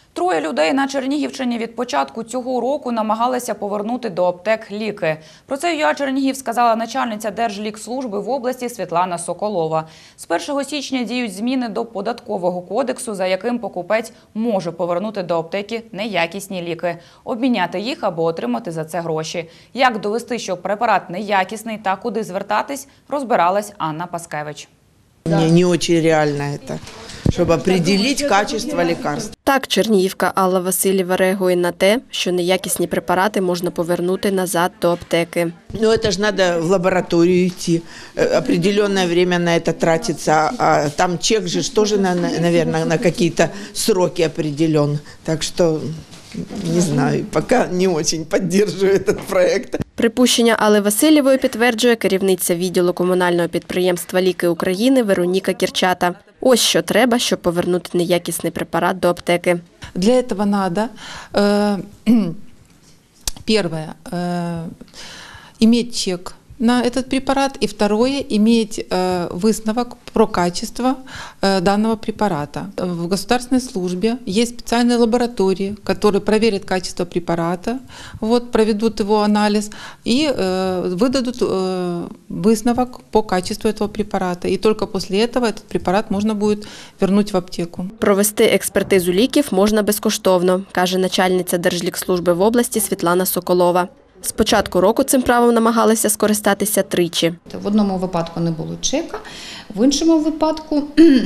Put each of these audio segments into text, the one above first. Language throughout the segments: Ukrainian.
Троє людей на Чернігівщині від початку цього року намагалися повернути до аптек ліки. Про це ЮА Чернігів сказала начальниця Держлікслужби в області Світлана Соколова. З 1 січня діють зміни до Податкового кодексу, за яким покупець може повернути до аптеки неякісні ліки, обміняти їх або отримати за це гроші. Як довести, що препарат неякісний та куди звертатись, розбиралась Анна Паскевич. Не дуже реально це, щоб определити качество лекарств. Так, чернігівка Алла Васильєва реагує на те, що неякісні препарати можна повернути назад до аптеки. Ну, это же надо в лабораторию идти, определенное время на это тратится, а там чек же тоже, наверное, на какие-то сроки определен. Так что, не знаю, пока не очень поддерживаю этот проект. Припущення Алли Васильєвої підтверджує керівниця відділу комунального підприємства «Ліки України» Вероніка Кірчата. Ось що треба, щоб повернути неякісний препарат до аптеки. Для этого надо, первое, иметь чек на этот препарат, и второе, иметь высновок про качество данного препарата. В государственной службе есть специальные лаборатории, которые проверят качество препарата, проведут его анализ и выдадут высновок по качеству этого препарата. И только после этого этот препарат можно будет вернуть в аптеку. Провести експертизу ліків можна безкоштовно, каже начальниця Держлікслужби в області Світлана Соколова. З початку року цим правом намагалися скористатися тричі. В одному випадку не було чека, в іншому випадку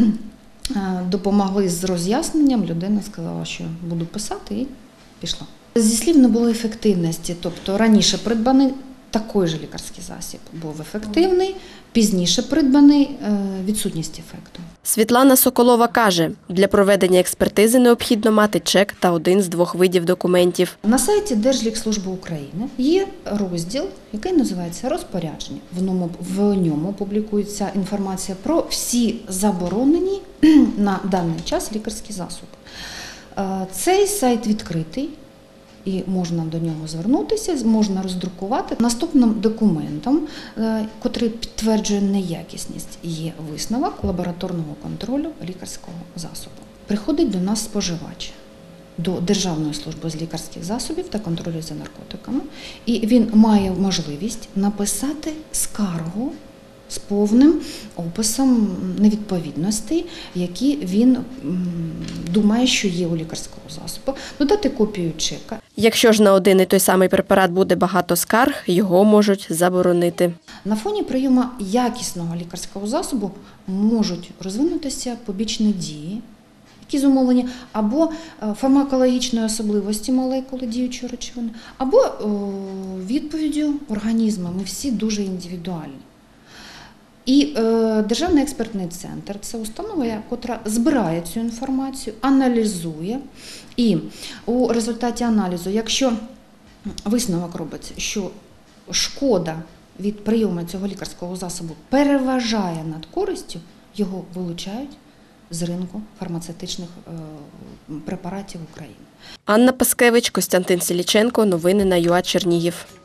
допомогли з роз'ясненням. Людина сказала, що буду писати, і пішла. Зі слів не було ефективності, тобто раніше придбаний такий же лікарський засіб був ефективний, пізніше придбаний – відсутність ефекту. Світлана Соколова каже, для проведення експертизи необхідно мати чек та один з двох видів документів. На сайті Держлікслужби України є розділ, який називається «Розпорядження». В ньому публікується інформація про всі заборонені на даний час лікарські засоби. Цей сайт відкритий. І можна до нього звернутися, можна роздрукувати. Наступним документом, який підтверджує неякісність, є висновок лабораторного контролю лікарського засобу. Приходить до нас споживач, до Державної служби з лікарських засобів та контролю за наркотиками, і він має можливість написати скаргу з повним описом невідповідностей, які він думає, що є у лікарського засобу, додати копію чека. Якщо ж на один і той самий препарат буде багато скарг, його можуть заборонити. На фоні прийому якісного лікарського засобу можуть розвинутися побічні дії, які зумовлені або фармакологічної особливості молекули діючої речовини, або відповіддю організму. Ми всі дуже індивідуальні. І Державний експертний центр – це установа, яка збирає цю інформацію, аналізує. І у результаті аналізу, якщо висновок робиться, що шкода від прийому цього лікарського засобу переважає над користю, його вилучають з ринку фармацевтичних препаратів України. Анна Паскевич, Костянтин Селіченко. Новини на ЮА Чернігів.